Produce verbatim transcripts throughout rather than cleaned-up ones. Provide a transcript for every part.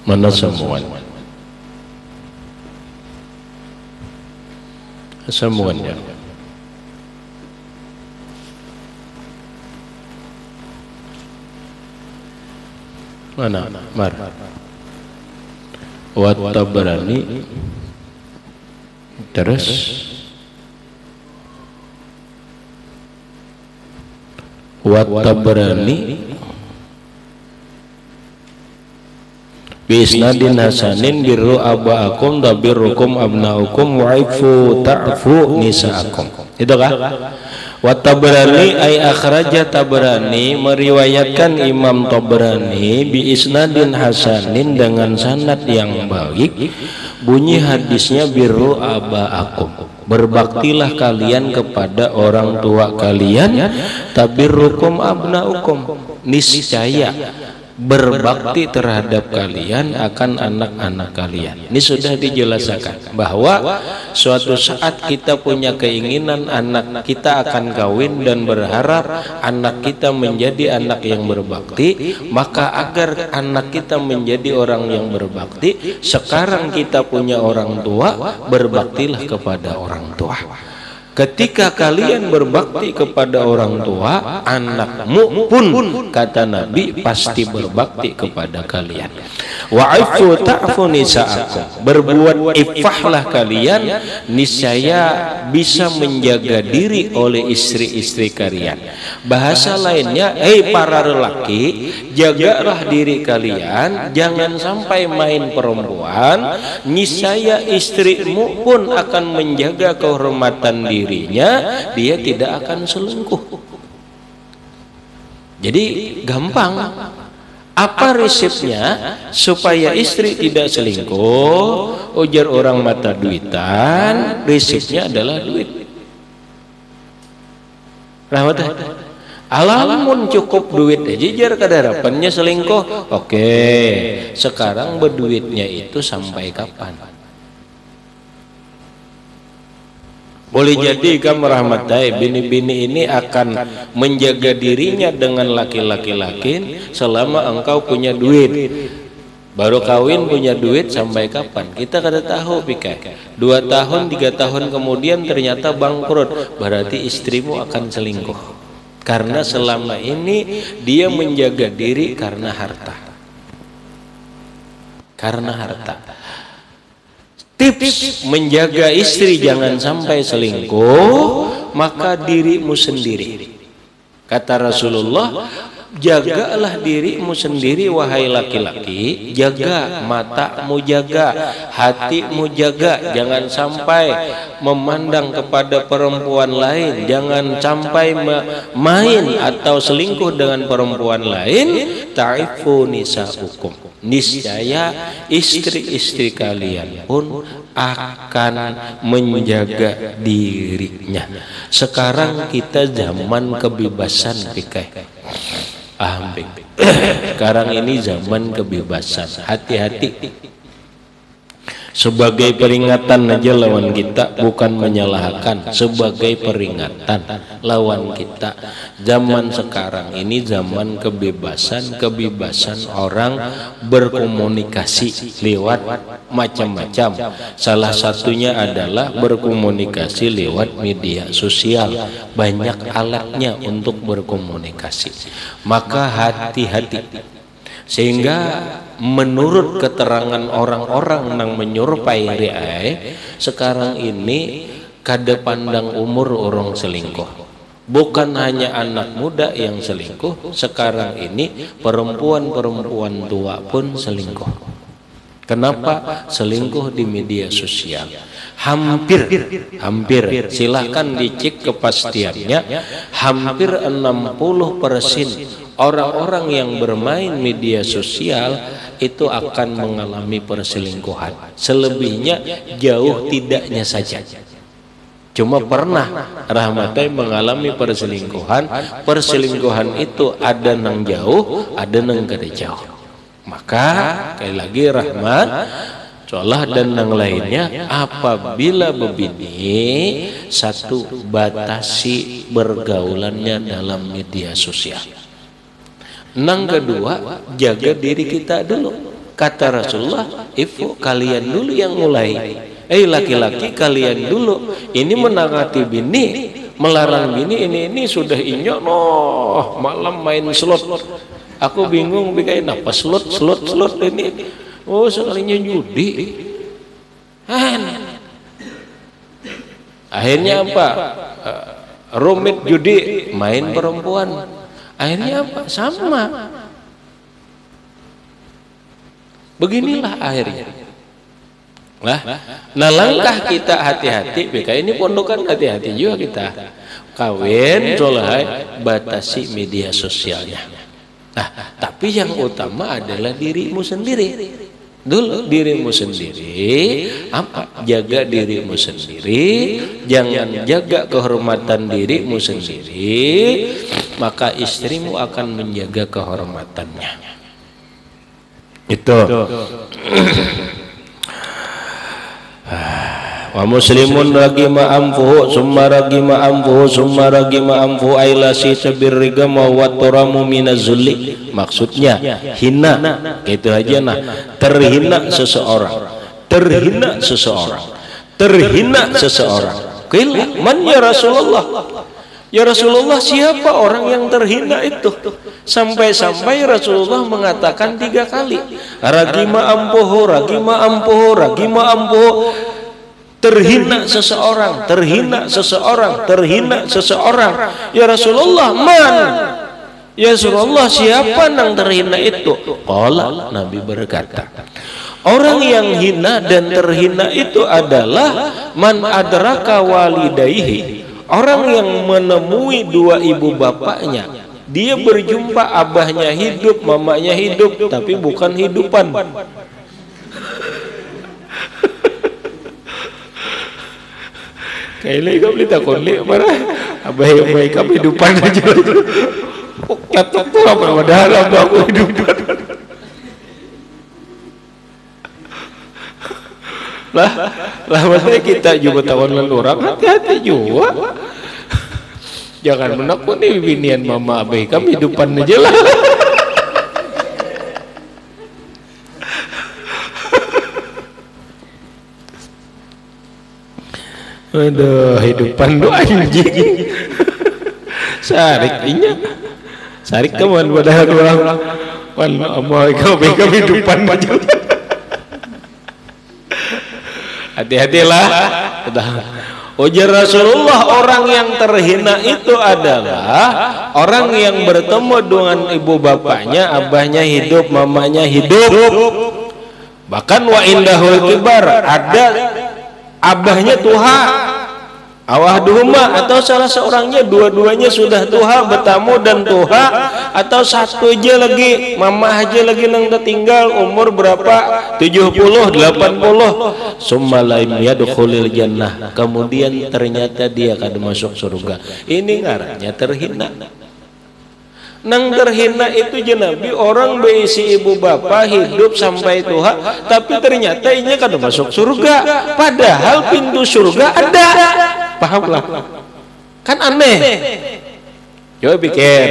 Mana semuan? Semuanya. Mana? Mar. Wat Tabrani. Terus Wat Tabrani Bisnadin hasanin birru abaakum dabirrukum abnaukum wa'ifu ta'fu nisa'akum. Itu kah? Wa Tabrani ay akhraja Tabrani, meriwayatkan Imam Tabrani bi isnadin hasanin dengan sanad yang baik. Bunyi hadisnya birru abaakum, berbaktilah kalian kepada orang tua kalian, tabirrukum abnaukum, niscaya berbakti terhadap kalian akan anak-anak kalian. Ini sudah dijelaskan bahwa suatu saat kita punya keinginan anak kita akan kawin dan berharap anak kita menjadi anak yang berbakti, maka agar anak kita menjadi orang yang berbakti, sekarang kita punya orang tua, berbaktilah kepada orang tua. Ketika kalian berbakti kepada orang tua, anakmu pun, kata Nabi, pasti berbakti kepada kalian. Wa'ifu ta'fu nisa'akum, berbuat ifahlah kalian, niscaya bisa menjaga diri oleh istri-istri kalian. Bahasa lainnya, hei para lelaki, jagalah diri kalian, jangan sampai main perempuan, niscaya istrimu pun akan menjaga kehormatan diri. Dirinya, dia tidak akan selingkuh. Jadi gampang. Apa resepnya supaya istri tidak selingkuh? Ujar orang mata duitan, resepnya adalah duit. Rahmat. Alamun cukup duit aja jar kadarapannya selingkuh. Oke, sekarang berduitnya itu sampai kapan? Boleh jadi kamu rahmatai bini-bini ini akan menjaga dirinya dengan laki-laki lain selama engkau punya duit. Baru kawin punya duit sampai kapan? Kita kada tahu pikai. Dua tahun, tiga tahun kemudian ternyata bangkrut. Berarti istrimu akan selingkuh. Karena selama ini dia menjaga diri karena harta. Karena harta. Tips menjaga istri jangan sampai selingkuh, maka dirimu sendiri. Kata Rasulullah, jagalah dirimu sendiri wahai laki-laki, jaga matamu, jaga hatimu, jaga, jangan sampai memandang kepada perempuan lain, jangan sampai main atau selingkuh dengan perempuan lain. Ta'ifu nisa'ukum, niscaya istri-istri kalian pun akan menjaga dirinya. Sekarang kita zaman kebebasan pikai. Ah, sekarang ini zaman kebebasan. Hati-hati. Sebagai peringatan aja lawan kita, bukan menyalahkan, sebagai peringatan lawan kita. Zaman sekarang ini zaman kebebasan, kebebasan orang berkomunikasi lewat macam-macam. Salah satunya adalah berkomunikasi lewat media sosial. Banyak alatnya untuk berkomunikasi. Maka hati-hati. Sehingga menurut keterangan orang-orang yang menyerupai riai, sekarang ini kada pandang umur orang selingkuh. Bukan hanya anak muda yang selingkuh, sekarang ini perempuan-perempuan tua pun selingkuh. Kenapa? Selingkuh di media sosial. Hampir, hampir, silahkan dicek kepastiannya, hampir enam puluh persen orang-orang yang bermain media sosial itu akan mengalami perselingkuhan. Selebihnya jauh tidaknya saja. Cuma pernah rahmatai mengalami perselingkuhan. Perselingkuhan itu ada nang jauh, ada nang kada jauh. Maka sekali lagi rahmat, colah dan yang lainnya, apabila begini, satu, batasi bergaulannya dalam media sosial. Yang kedua, jaga diri kita dulu. Kata Rasulullah, ifu kalian dulu yang mulai. Eh laki-laki kalian dulu. Ini menangati bini, melarang bini ini ini sudah inyok noh malam main slot. Aku bingung bikain apa slot slot slot ini. Oh sekalinya judi. Akhirnya apa? Rumit judi, main perempuan. Akhirnya apa? Sama. Beginilah akhirnya. Nah, nah langkah kita hati-hati. B K ini pondokan hati-hati juga kita. Kawin, soleh, batasi media sosialnya. Nah, tapi yang utama adalah dirimu sendiri. Dulu dirimu sendiri, apa? Jaga dirimu sendiri. Jangan jaga kehormatan dirimu sendiri, maka istrimu akan menjaga kehormatannya. Itu. Wa muslimun ragima anfuhu summa ragima anfuhu summa ragima anfuhu ailasi tabirriga ma wa turamu minazulli. Maksudnya hina, itu aja nah. Terhina seseorang, terhina seseorang, terhina seseorang. Qil man ya Rasulullah? Ya Rasulullah, siapa orang yang terhina itu? Sampai-sampai Rasulullah mengatakan tiga kali, ragima ampuhu, ragima ampuhu, ragima ampuhu. Terhina seseorang, terhina seseorang, terhina seseorang. Ya Rasulullah, man? Ya Rasulullah, siapa yang terhina itu? Qala, Nabi berkata, orang yang hina dan terhina itu adalah man adraka walidayhi, orang yang menemui dua ibu bapaknya. Dia berjumpa abahnya hidup, mamanya hidup, tapi bukan hidupan. Kailan ikaw lita kunli para abah-abah ikaw hidupan aja. Katok to apa padahal aku hidupan. Lah, lah maksudnya kita juga tawan orang, hati-hati juga. Jangan menakuni binian mama abah kami hidupan aja lah. Aduh, hidupan do anjing. Sarik inya. Sarik kawan padahal orang. Wan abah kami hidupan aja. Hati-hatilah. Ujar Rasulullah, orang yang terhina itu adalah orang yang bertemu dengan ibu bapaknya, abahnya hidup, mamanya hidup. Bahkan wa indahul kibar, ada abahnya tuha, awah duhuma, atau salah seorangnya dua-duanya sudah tuha, bertamu dan tuha, atau satu aja lagi, mama aja lagi nang tertinggal umur berapa, tujuh puluh, delapan puluh, summa laim yadkhulil jannah, kemudian ternyata dia kada masuk surga. Ini ngarannya terhina. Nang terhina itu jenabi orang beisi ibu bapak hidup sampai tuha, tapi ternyata ini kada masuk surga, padahal pintu surga ada. Pahamlah, kan aneh. Coba pikir,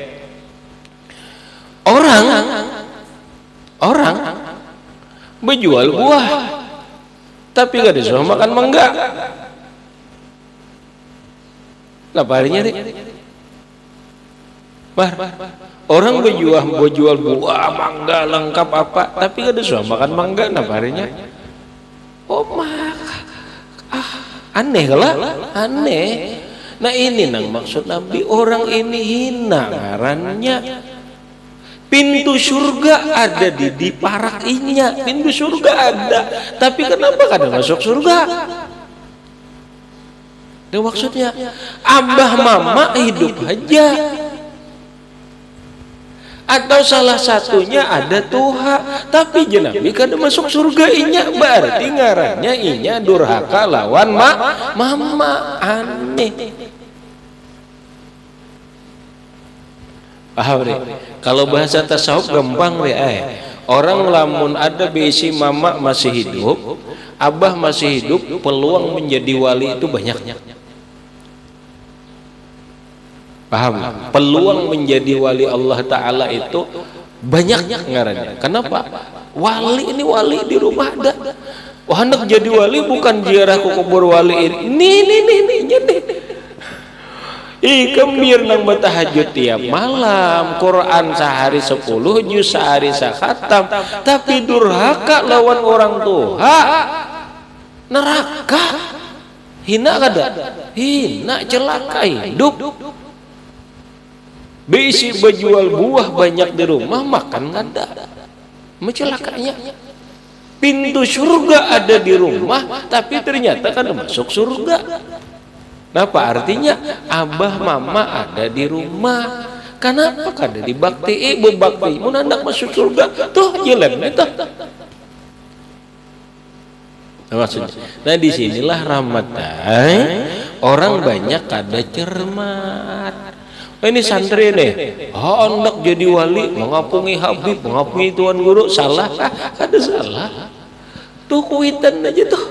orang orang menjual buah tapi gak disuruh makan mangga. Lah parinya deh. Bar, orang berjual berjual buah mangga lengkap apa, tapi gak disuruh makan mangga. Nah parinya, oh mak, ah aneh lah, aneh. Nah ini nang maksud Nabi, orang ini hina ngarannya. Pintu surga ada di di parakinya, pintu surga ada, tapi kenapa kada masuk surga? Itu maksudnya abah mama hidup aja, atau salah satunya ada tuha, tapi jenabi kada masuk surga inya, berarti ngarannya inya durhaka lawan ma mama. Aneh. Paham deh? Kalau bahasa tasawuf gampang deh, eh. Orang lamun ada bisi mama masih hidup, abah masih hidup, peluang menjadi wali itu banyak. Paham? Peluang menjadi wali Allah Ta'ala itu banyak ngarannya. Kenapa? Wali ini wali di rumah ada. Wah, hendak jadi wali bukan ziarah ke kubur wali ini. Nih nih nih nih jadi. Ih, kembir nang bertahajud tiap malam, Quran sehari sepuluh juz, sehari sakhatam, tapi durhaka lawan orang tua, neraka, hina kada, hina celaka hidup. Bisi berjual buah banyak di rumah, makan kada, mencelakanya. Pintu surga ada di rumah, tapi ternyata kada masuk surga. Napa artinya abah mama ada di rumah, kenapa kada dibakti ibu bakti mun hendak masuk surga tuh jalan itu maksudnya. Nah disinilah rahmatai orang banyak kada cermat. Oh, ini santri nih, oh hendak jadi wali mengapungi Habib mengapungi Tuan Guru, salah kah? Kada salah, tuh kuitan aja tuh,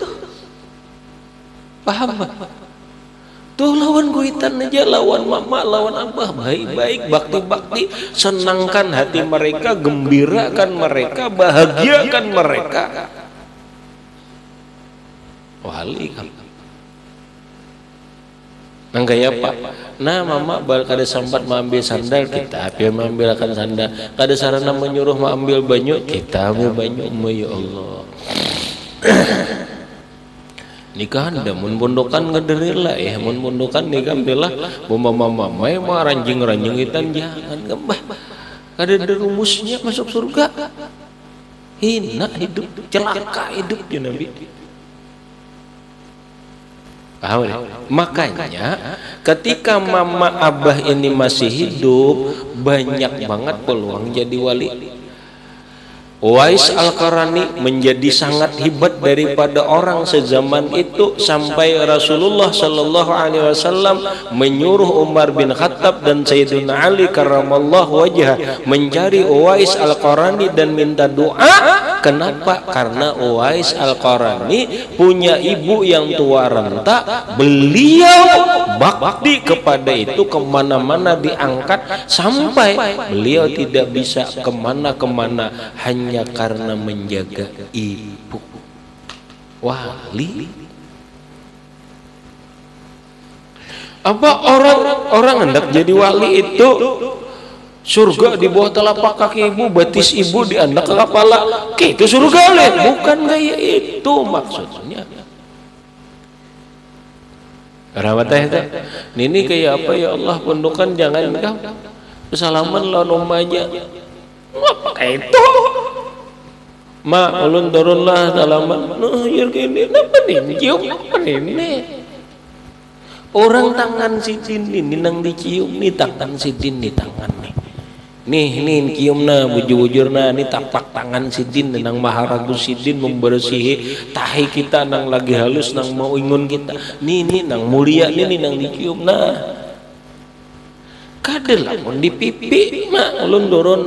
paham pak? Tuh lawan kuitan aja, lawan mama, lawan abah, baik-baik, bakti-bakti, senangkan hati mereka, gembirakan mereka, bahagiakan mereka. Wali kan. Nang kaya pak, nah mama bal kada sempat mengambil sandal, kita apa mengambil akan sandal, kada sarana menyuruh mengambil banyu, kita ambil banyu, ya Allah. Nikahan dah mun bondokan ngederila ya, mun bondokan nikah belah mama mama mah ranjing ranjingitan jangan gembah, kada ada rumusnya masuk surga, hina hidup, celaka hidup ya Nabi. Paham ya? Makanya ketika mama abah ini masih hidup, banyak banget peluang jadi wali. Uwais Al-Qarani menjadi sangat hebat daripada orang sezaman itu, sampai Rasulullah Shallallahu Alaihi Wasallam menyuruh Umar bin Khattab dan Sayyidina Ali karramallahu wajhah mencari Uwais Al-Qarani dan minta doa. Kenapa? Karena Uwais Al-Qarani punya ibu yang tua renta, beliau bakti kepada itu, kemana-mana diangkat sampai beliau tidak bisa kemana-kemana hanya hanya karena menjaga ibu. Wali. Apa orang orang hendak jadi wali itu surga di bawah telapak kaki ibu, batis ibu diandak ke kepala, itu surga le, bukan gaya itu maksudnya. Rawatah itu, ini kayak apa ya Allah, pondokan jangan kau salaman lawan umahnya, apa kayak itu? Ma ulun turunlah dalaman noh yer kene napa nih cium apa nih orang tangan sidin ini nang dicium nih, tangan sidin nih tangan nih nih nih cium na bujur-bujur na nih tapak tangan sidin nang maharagu sidin membersihi tahi kita nang lagi halus nang mau ingun kita nih nih nang mulia nih nih nang dicium na kada lamun di pipi ma ulun turun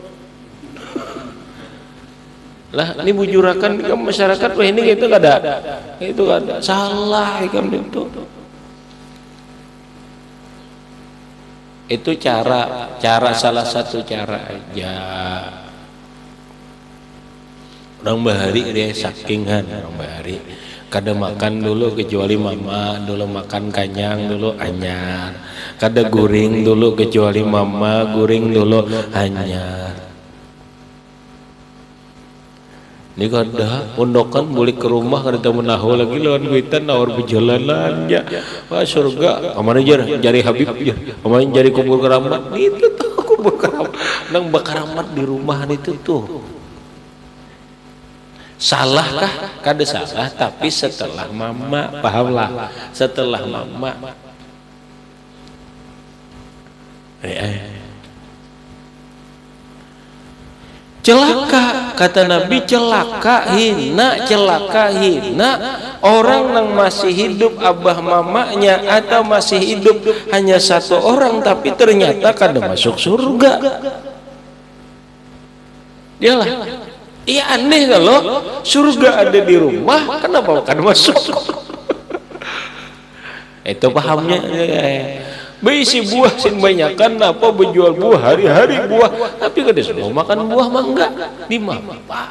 lah ini bujurakan ke masyarakat, wah ini gitu kada, itu kada, salah ikam itu. Itu cara, cara salah satu cara aja. Orang bahari dia sakingan orang bahari, kada makan dulu kecuali mama, dulu makan kanyang dulu anyar, kada guring dulu kecuali mama, guring dulu anyar. Ini kada pondokan boleh ke rumah kada tahu menahu lagi lawan kuitan nawar berjalanan ya, wah surga kemana jar jari Habib ya, kemana jari kubur keramat itu tuh kubur keramat nang bakaramat di rumah itu tuh. Salahkah? Kada salah, tapi setelah mama, pahamlah, setelah mama eh, eh. Celaka, kata Nabi, celaka hina, celaka hina orang yang masih hidup abah mamanya atau masih hidup hanya satu orang tapi ternyata kada masuk surga. Iyalah, iya aneh kalau surga ada di rumah, kenapa kada masuk? Itu pahamnya. Beisi buah sin banyakan apa berjual buah hari-hari buah, tapi kada semua makan buah mah enggak di mana Pak.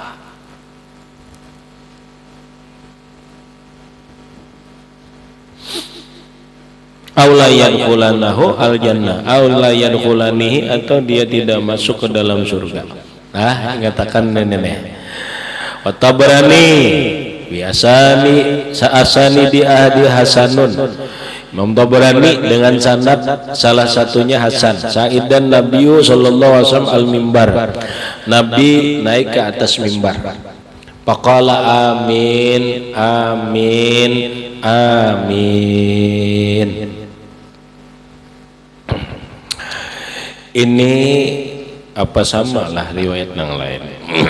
Aulayan kulanahu al jannah, aulayan kulanihi atau dia tidak masuk ke dalam surga. Nah, mengatakan nenek. Watabrani biasani saasani di ahdi hasanun. Imam Tabrani dengan sanad salah satunya Hasan. Sa'idan Nabiyyu sallallahu alaihi wasallam al-mimbar. Nabi naik ke atas mimbar. Faqala amin amin amin. Ini apa samalah riwayat yang lain.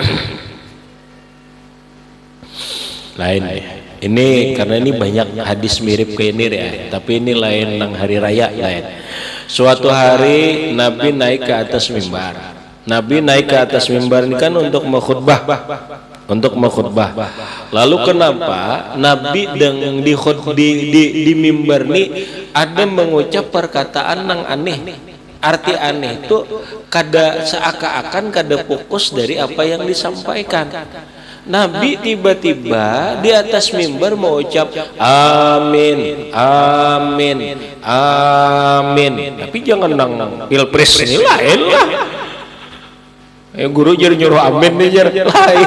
Lain ya. Ini karena ini banyak hadis mirip ke ini ya, tapi ini lain nang hari raya lain. Suatu hari Nabi naik ke atas mimbar. Nabi naik ke atas mimbar ini kan untuk mengkhutbah, untuk mengkhutbah. Lalu kenapa Nabi dengan di di di, di mimbar ini ada mengucap perkataan nang aneh? Arti aneh itu kada seakan-akan kada fokus dari apa yang disampaikan. Nabi tiba-tiba di atas mimbar mau ucap amin, amin, amin. Tapi jangan nang pilpres ini lain lah. Ya guru jadi nyuruh amin nih jadi lain.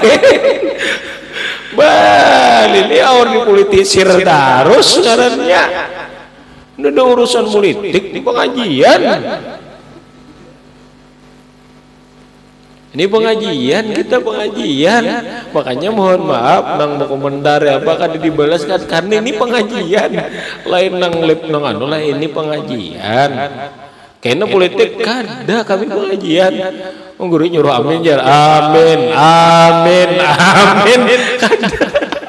Bal ini orang dipolitisir terus sebenarnya. Ini ada urusan politik di pengajian. Ini pengajian, kita pengajian. Makanya mohon maaf nang mau komentar ya, apakah dibalas kan karena ini pengajian. Lain nang lip nang anu lah ini pengajian. Kayaknya politik kada kami pengajian. Oh, guru nyuruh amin jar. Amin, amin, amin. Kada.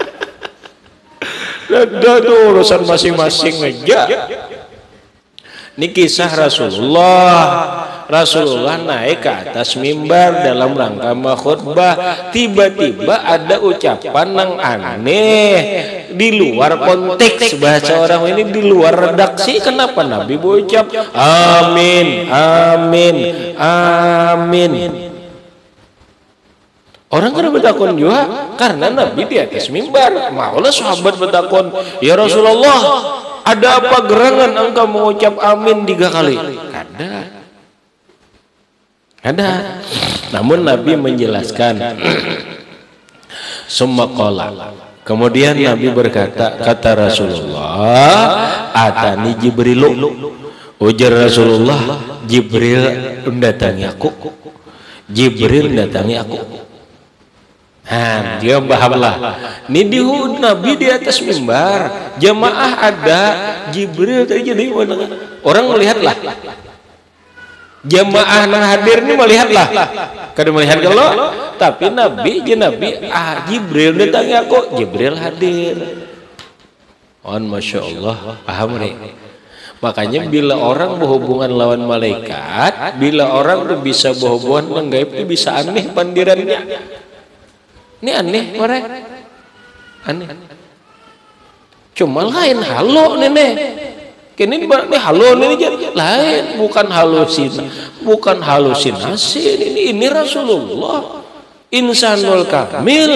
Ada tuh urusan masing-masing aja. Ini kisah Rasulullah. Rasulullah naik ke atas mimbar dalam rangka khutbah. Tiba-tiba ada ucapan yang aneh di luar konteks bahasa orang ini, di luar redaksi. Kenapa Nabi berucap amin, amin, amin? Orang kena bertakun juga karena Nabi di atas mimbar. Maulah sahabat bertakun, ya Rasulullah, ada apa gerangan engkau mengucap amin tiga kali? Kada. Ada. Namun Nabi menjelaskan summa qala. Kemudian Nabi berkata, kata Rasulullah, atani Jibrilu. Ujar Rasulullah, Jibril mendatangi aku. Jibril mendatangi aku. Nah, dia pahamlah. Ini di Nabi di atas mimbar, jamaah ada, Jibril tadi jadi orang melihatlah. Jamaah nang hadir ini melihatlah, kada melihat kalau, tapi Nabi je Nabi ah Jibril datangi aku, Jibril hadir. On masya Allah, paham nih. Makanya bila orang berhubungan lawan malaikat, bila orang tuh bisa berhubungan dengan gaib itu bisa aneh pandirannya. Ini aneh mereka, aneh. Cuma lain halo nenek. Kini ini halo ini lain, bukan halusinasi, bukan halusinasi. Ini ini Rasulullah, insanul kamil,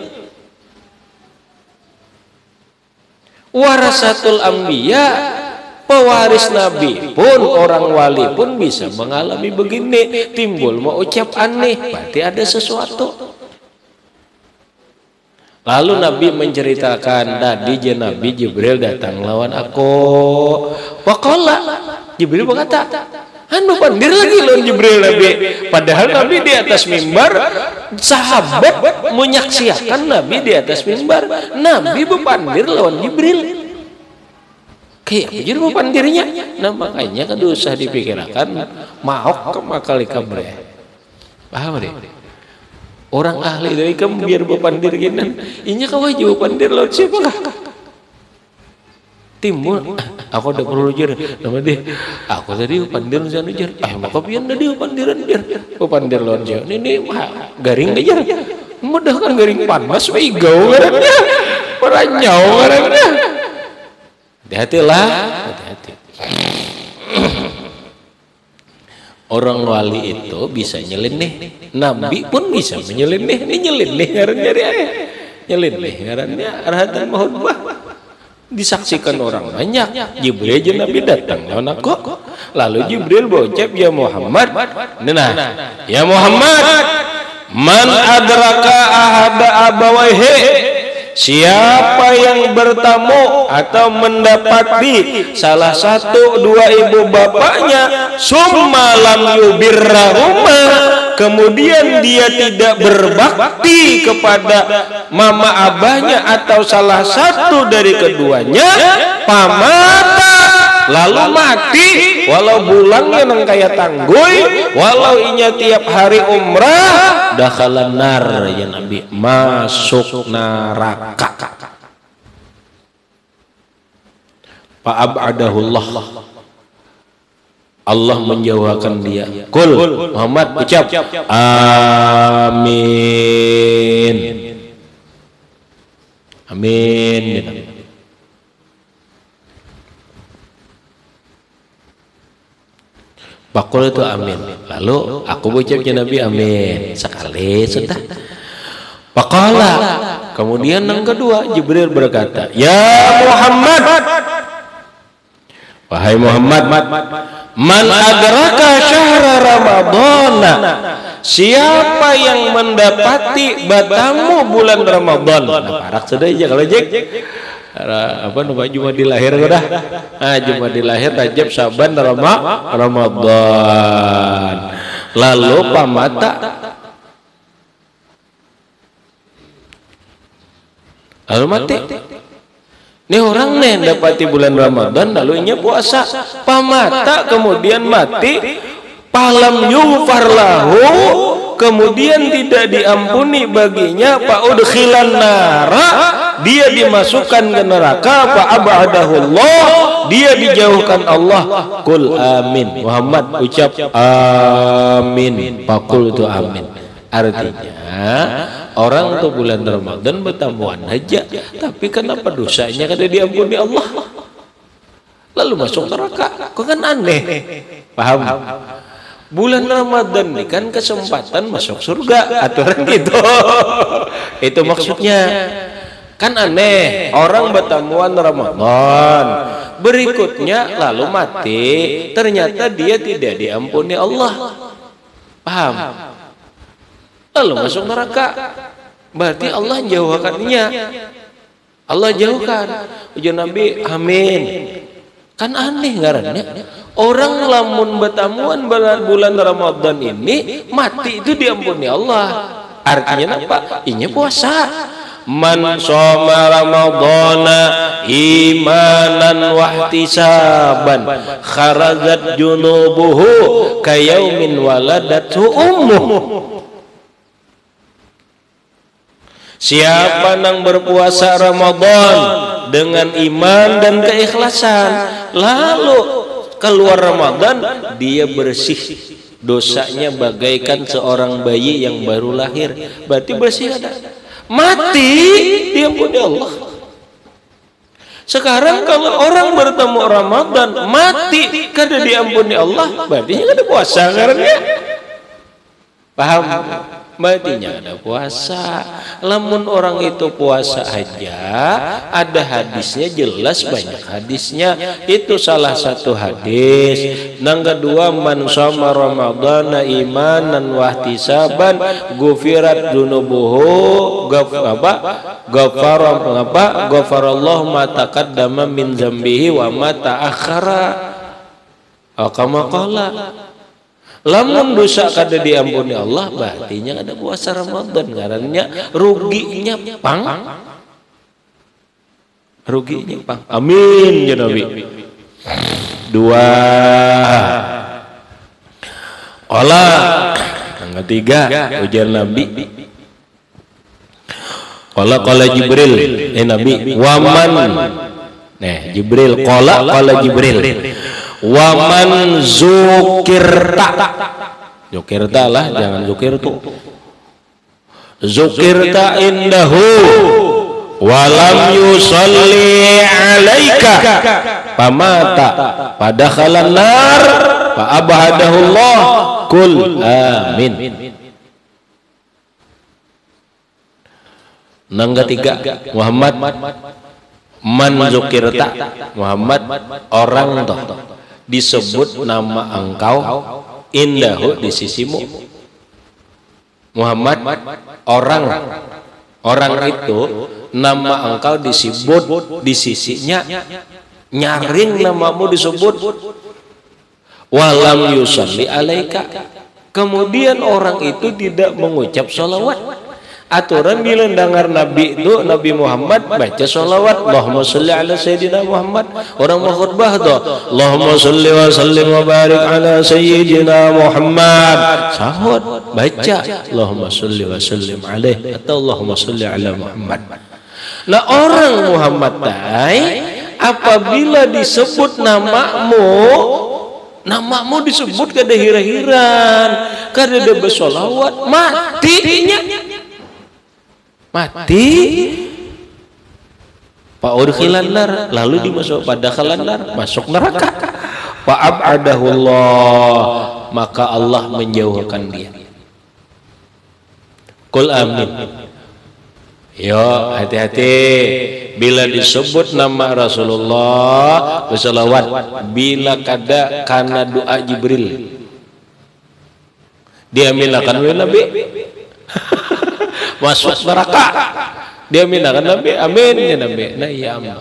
warasatul anbiya, pewaris nabi pun, orang wali pun bisa mengalami begini. Timbul mau ucap aneh, berarti ada sesuatu. Lalu Nabi menceritakan tadi je Nabi Jibril datang lawan aku. Waqala Jibril berkata, anu pandir lagi lawan Jibril Nabi. Padahal Nabi di atas mimbar, sahabat menyaksikan Nabi di atas mimbar. Nabi berpandir lawan Jibril. Kayak jadi berpandirnya. Nah makanya kan usah dipikirkan mau ke makali kamre. Paham deh? Orang ahli dari kamu biar berpandir gini, inya kau aja berpandir laut siapa kah? Timbul, aku udah perlu jar, nama deh, aku tadi berpandir sana jar, eh maka pian tadi berpandiran jar, berpandir laut jar, ini mah garing aja, mudah kan garing panas, wigau garangnya, peranyau garangnya, hati-hatilah, hati-hati. Orang wali itu bisa nyeleneh, nabi pun bisa menyeleneh. Ini nyeleneh ngarannya dia. Nyeleneh ngarannya arahatan mahudbah. Disaksikan orang banyak. Jibril aja nabi datang lawan aku. Lalu Jibril berucap, ya Muhammad, nah, ya Muhammad, man adraka ahada abawaihi, siapa yang bertamu atau mendapati salah satu dua ibu bapaknya, summa lam yubirrahuma, kemudian dia tidak berbakti kepada mama abahnya atau salah satu dari keduanya, pamata, lalu mati, walau bulangnya nang kaya tangguy, walau inya tiap hari umrah, dakhalan nar, ya Nabi, masuk neraka. Fa'abadahullah, Allah menjauhkan dia. Kul Muhammad ucap amin. Amin ya Nabi. Pakul itu amin. Lalu aku ucapnya Nabi amin sekali sudah. Pakala. Kemudian yang kedua Jibril berkata, ya Muhammad, wahai Muhammad, man adraka syahra ramadhana, siapa yang mendapati batamu bulan Ramadan. Nah, parak sudah aja kalau jek apa namanya cuma dilahir udah, ah cuma dilahir Rajab Syaban Ramadan, lalu pamata, lalu mati. Ini orang nih dapati bulan Ramadan lalu inya puasa, pamata kemudian mati, palam yughfar lahu, kemudian tidak diampuni baginya, fa'udkhilan nara, dia dimasukkan ke neraka, fa'abadahullah, dia dijauhkan Allah. Kul amin. Muhammad ucap amin. Pakul itu amin. Artinya orang tuh bulan Ramadan bertamuan aja, tapi kenapa dosanya kada diampuni Allah lalu masuk neraka? Kok kan aneh. Paham? Bulan Ramadan ini kan kesempatan masuk surga, aturan gitu. Itu maksudnya. Kan aneh, orang bertamuan Ramadan, berikutnya lalu mati, ternyata dia tidak diampuni Allah. Paham? Lalu masuk neraka. Berarti Allah jauhkannya. Allah jauhkan. Ujian Nabi, amin. Kan aneh ngarannya. Orang lamun bertamuan bulan Ramadan ini mati itu diampuni Allah. Artinya apa? Ini puasa. Man shoma ramadhana imanan wahtisaban kharajat junubuhu kayaumin waladatu ummuh. Siapa yang berpuasa Ramadan dengan iman dan keikhlasan, lalu keluar Ramadan dia bersih, dosanya bagaikan seorang bayi yang baru lahir. Berarti bersih ada. Mati diampuni Allah. Sekarang kalau orang bertemu Ramadan mati kada diampuni Allah, berarti kada puasa karena paham? Berarti ada puasa. Lamun orang itu puasa aja, ada hadisnya jelas, banyak hadisnya. Itu salah satu hadis. Yang kedua, man shoma ramadhana imanan wahtisaban gufirat dunubuhu gaf apa ghafara apa ghafarallahu ma taqaddama min dzambihi wa ma ta'akhkhara. Kama qala, lamun dosa kada diampuni Allah, berartinya ada puasa Ramadan, ngarannya ruginya pang, ruginya pang. Amin ya Nabi. Dua. Olah. Yang ketiga, ujar Nabi. Qala qala Jibril, eh Nabi, waman. Nah, Jibril qala qala Jibril. Waman zukirta, zukirta lah, jangan zukirtu. Zukirta indahu walam yusalli alaika pamata padakhalan nar fa abadahullah kul amin. Nang ketiga Muhammad man zukirta, Muhammad orang toh disebut nama engkau indahu di sisimu. Muhammad orang orang itu nama engkau disebut di sisinya, nyaring namamu disebut. Walam yusalli alaika, kemudian orang itu tidak mengucap sholawat. Aturan bila dengar Nabi itu, Nabi Muhammad baca sholawat, Allahumma salli ala Sayyidina Muhammad. Orang mau khutbah tuh, Allahumma salli wa sallim wa barik ala Sayyidina Muhammad. Sahut baca Allahumma salli wa sallim alaihi atau Allahumma salli ala Muhammad. Nah orang Muhammad tai, apabila disebut namamu, namamu disebut kada hira-hiran, kada ada bersolawat, matinya mati. Pak udkhilan nar, lalu dimasuk pada khalannar, masuk neraka. Fa abadahullah, maka Allah menjauhkan dia. Qul amin. Yo hati-hati bila disebut nama Rasulullah berselawat, bila kada karena doa Jibril dia minakan oleh Nabi masuk neraka, dia minakan Nabi amin ya Nabi. Nah iya amin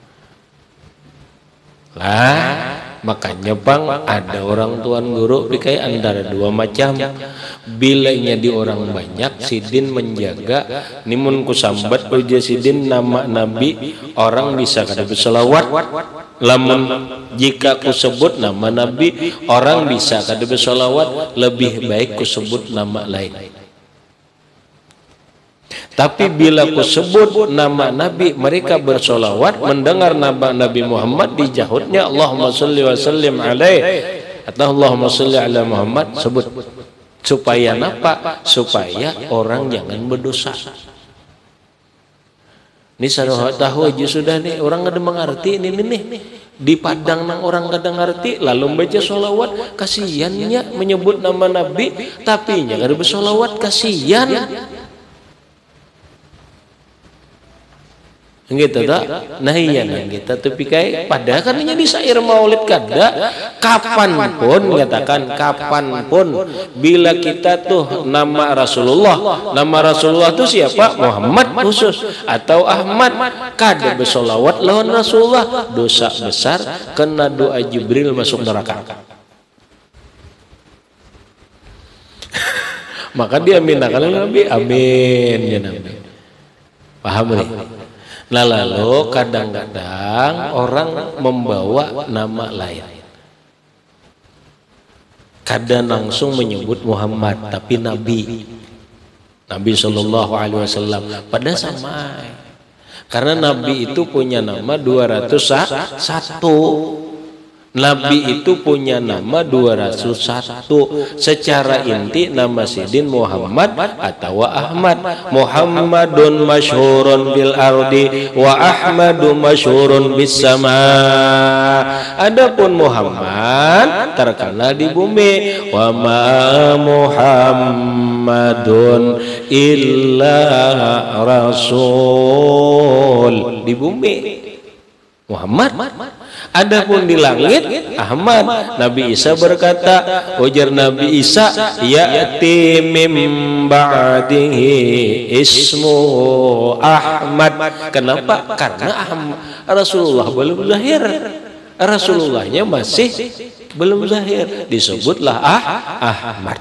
lah. Makanya bang ada orang tuan guru bikai antara dua macam. Bilanya di orang banyak sidin menjaga nimun kusambat uja sidin nama Nabi, orang bisa kada berselawat. Lamun jika kusebut nama Nabi, orang bisa kada berselawat, lebih baik kusebut nama lain. Tapi bila kusebut nama Nabi, mereka bersolawat, mendengar nama Nabi Muhammad, dijahutnya Allahumma salli wa sallim alaihi atau Allahumma salli ala Muhammad, sebut. Supaya apa? Supaya orang jangan berdosa. Ini salah tahu aja sudah nih, orang kada mengerti ini nih. Di Padang nang orang kada ngerti, lalu baca solawat, kasihannya menyebut nama Nabi, tapi nya kada bersolawat, kasihan. Gitu tak? Nah iya nah kita tapi kayak padahal kan ini di syair maulid kada, kapanpun katakan kapanpun bila kita tuh nama Rasulullah, nama Rasulullah tuh siapa? Muhammad khusus atau Ahmad, kada bersolawat lawan Rasulullah, dosa besar, kena doa Jibril masuk neraka. Maka dia minakan Nabi amin ya Nabi. Paham nih? Nah lalu kadang-kadang orang membawa nama lain, kadang langsung menyebut Muhammad tapi Nabi, Nabi Shallallahu Alaihi Wasallam, padahal sama. Karena Nabi itu punya nama dua ratus satu. Nabi itu punya nama dua ratus satu. Secara inti nama sidin Muhammad atau Ahmad. Muhammadun masyhurun bil ardi wa Ahmadu masyhurun bis sama. Adapun Muhammad terkenal di bumi. Wa ma Muhammadun illa rasul, di bumi Muhammad. Adapun di langit Ahmad. Nabi Isa berkata, ujar Nabi Isa, ya'ti mim ba'dihi ismu Ahmad. Kenapa? Karena Ahmad, Rasulullah belum lahir, Rasulullahnya masih belum lahir, disebutlah ah, Ahmad.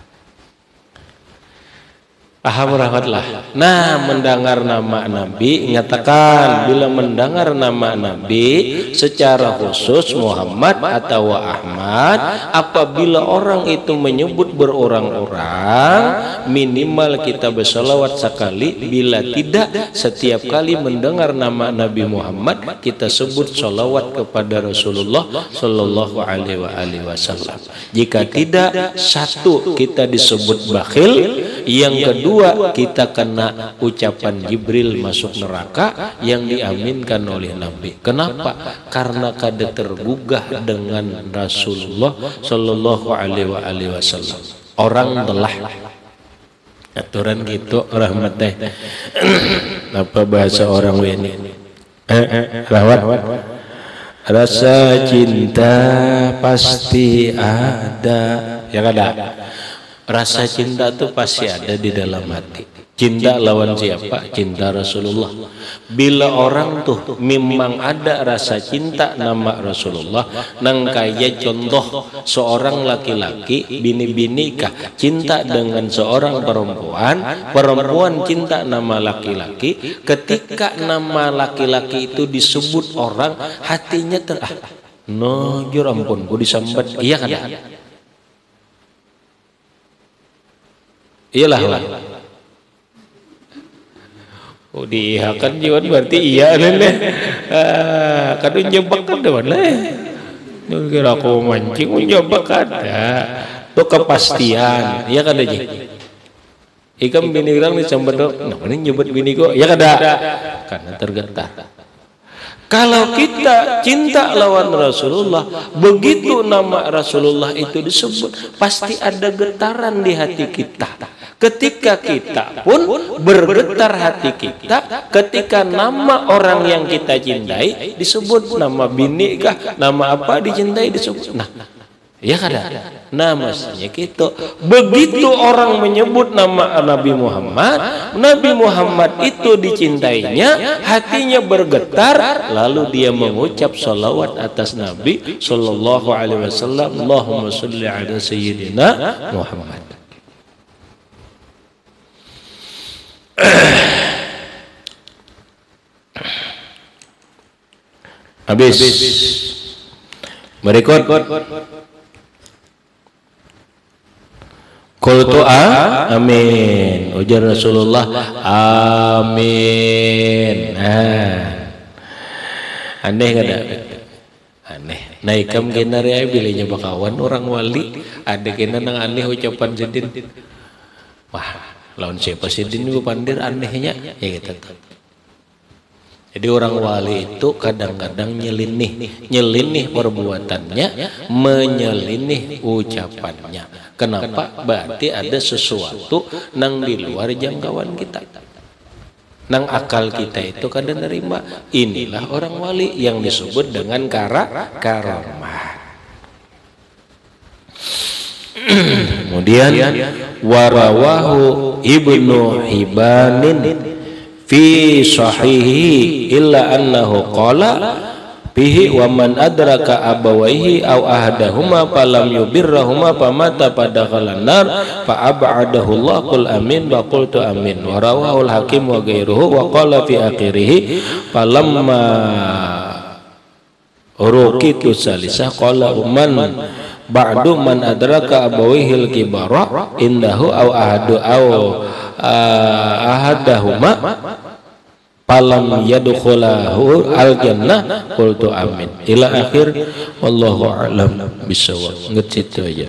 Paham rahmatlah. Nah, mendengar nama Nabi, nyatakan bila mendengar nama Nabi secara khusus Muhammad atau Ahmad, apabila orang itu menyebut berorang-orang, minimal kita berselawat sekali. Bila tidak, setiap kali mendengar nama Nabi Muhammad kita sebut selawat kepada Rasulullah Sallallahu Alaihi Wasallam. Jika tidak, satu kita disebut bakhil, Yang kedua, kita kena ucapan Jibril masuk neraka yang diaminkan oleh Nabi. Kenapa? Karena kada tergugah dengan Rasulullah Shallallahu Alaihi Wasallam. Orang telah aturan gitu rahmat teh. Apa bahasa orang ini? Eh, eh, rawat. Rasa cinta pasti ada, ya kada? Rasa cinta itu pasti ada di dalam hati. Cinta lawan siapa? Cinta Rasulullah. Bila orang tuh memang ada rasa cinta nama Rasulullah, nang kaya contoh seorang laki-laki bini-bini kah cinta dengan seorang perempuan, perempuan cinta nama laki-laki, ketika nama laki-laki itu disebut orang, hatinya ter ah, no jur ampun ku disambat, iya kan? Iyalah lah. Oh diihakan jiwan berarti iya nene. Ah, kadang jebak kan dewan leh. Kira aku mancing jebak ada. Tuh kepastian, iya kada ji. Ikam bini orang disambat dok, nah ini nyebut bini kok, ya kada. Karena tergetar. Kalau kita cinta lawan Rasulullah, begitu nama Rasulullah itu disebut, pasti ada getaran di hati kita. Ketika kita pun bergetar hati kita ketika nama orang yang kita cintai disebut, nama bini kah, nama apa dicintai disebut. Nah, ya kada. Nah, maksudnya gitu. Begitu orang menyebut nama Nabi Muhammad, Nabi Muhammad itu dicintainya, hatinya bergetar, lalu dia mengucap salawat atas Nabi Sallallahu Alaihi Wasallam. Allahumma sholli ala sayyidina Muhammad. Habis berikut qultu amin, ujar Rasulullah amin. Nah, aneh kada? Aneh. Naikam kena rea bilanya bakawan orang wali ada kena nang aneh ucapan sedin. Wah, lawan siapa sedin itu pandir anehnya ya gitu. Jadi orang wali itu kadang-kadang nyelinih, nyelinih perbuatannya, menyelinih ucapannya. Kenapa? Berarti ada sesuatu nang di luar jangkauan kita. Nang akal kita itu kadang nerima. Inilah orang wali yang disebut dengan kara karamah. Kemudian warawahu Ibnu Hibbanin fi sahihi illa annahu qala bihi wa man adraka abawaihi aw ahadahuma falam yubirrahuma famata padakhalan nar fa ab'adahu Allah qul amin wa qultu amin wa rawahu al-hakim wa ghairuhu wa qala fi akhirih falamma urukitu salisah qala man ba'du man adraka abawaihi al-kibara indahu aw ahadu aw ahadahuma falam yadkhulahu al-jannah qultu amin ila akhir wallahu a'lam bissawab. Nget situ aja.